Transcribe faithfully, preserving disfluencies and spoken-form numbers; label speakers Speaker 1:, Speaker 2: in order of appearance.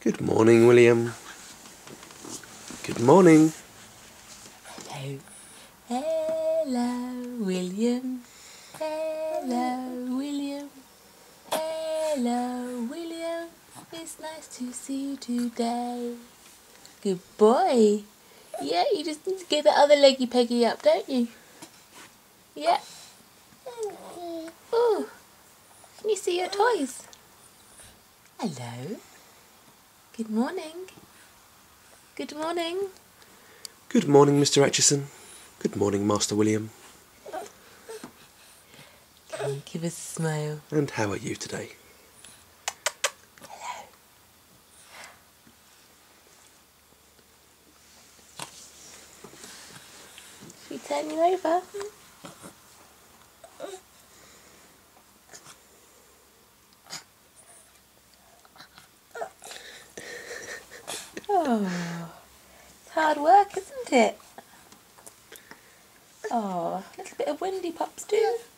Speaker 1: Good morning, William. Good morning.
Speaker 2: Hello. Hello, William. Hello, William. Hello, William. It's nice to see you today. Good boy. Yeah, you just need to get the other leggy peggy up, don't you? Yeah. Ooh. Can you see your toys? Hello. Good morning. Good morning.
Speaker 1: Good morning, Mister Atchison. Good morning, Master William.
Speaker 2: Can you give us a smile?
Speaker 1: And how are you today?
Speaker 2: Hello. Should we turn you over? Oh, it's hard work, isn't it? Oh, a little bit of windy pops too.